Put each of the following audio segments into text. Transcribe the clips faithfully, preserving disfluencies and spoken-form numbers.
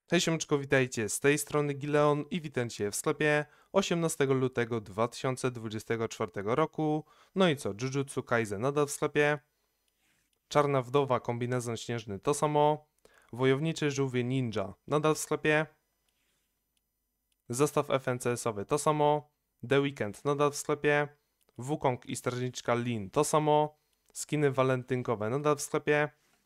Hej siemczko, witajcie, z tej strony Gileon i witam Cię w sklepie osiemnastego lutego dwa tysiące dwudziestego czwartego roku. No i co, Jujutsu Kaisen nadal w sklepie, Czarna Wdowa kombinezon śnieżny to samo, Wojowniczy żółwie ninja nadal w sklepie, zestaw F N C S-owy to samo, The Weeknd nadal w sklepie, Wukong i strażniczka Lin to samo, skiny walentynkowe nadal w sklepie,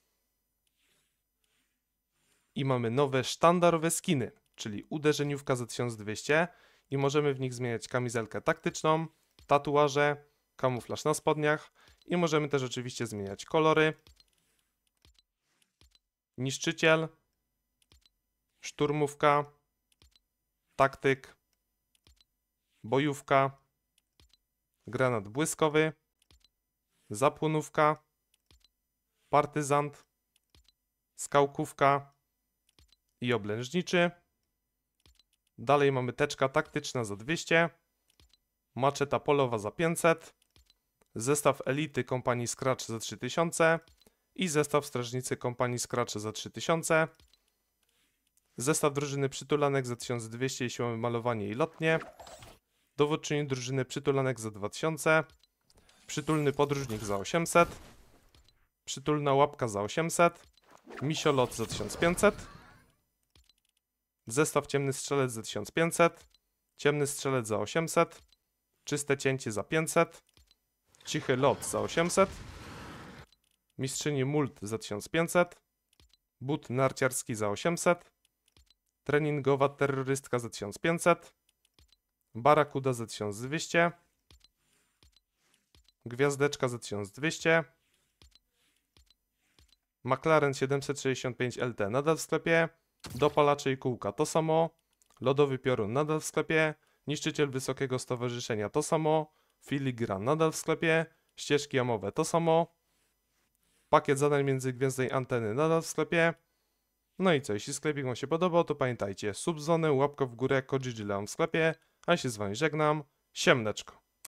i mamy nowe sztandarowe skiny, czyli uderzeniówka za tysiąc dwieście i możemy w nich zmieniać kamizelkę taktyczną, tatuaże, kamuflaż na spodniach i możemy też oczywiście zmieniać kolory. Niszczyciel, szturmówka, taktyk, bojówka, granat błyskowy, zapłonówka, partyzant, skałkówka i oblężniczy. Dalej mamy teczka taktyczna za dwieście, maczeta polowa za pięćset, zestaw elity kompanii Scratch za trzy tysiące i zestaw strażnicy kompanii Scratch za trzy tysiące. Zestaw drużyny przytulanek za tysiąc dwieście, jeśli mamy malowanie i lotnie. Dowódczyni drużyny przytulanek za dwa tysiące. Przytulny podróżnik za osiemset. Przytulna łapka za osiemset. Misiolot za tysiąc pięćset. Zestaw ciemny strzelec za tysiąc pięćset. Ciemny strzelec za osiemset. Czyste cięcie za pięćset. Cichy lot za osiemset. Mistrzyni mult za tysiąc pięćset. But narciarski za osiemset. Treningowa terrorystka za tysiąc pięćset. Barakuda za tysiąc dwieście. Gwiazdeczka za tysiąc dwieście. McLaren siedemset sześćdziesiąt pięć L T nadal w sklepie. Dopalacze i kółka to samo. Lodowy piorun nadal w sklepie. Niszczyciel wysokiego stowarzyszenia to samo. Filigran nadal w sklepie. Ścieżki jamowe to samo. Pakiet zadań międzygwiezdnej anteny nadal w sklepie. No i co, jeśli sklepik Wam się podobał, to pamiętajcie, subzonę, łapkę w górę, kod Gileon w sklepie, a ja się z Wami żegnam, siemneczko.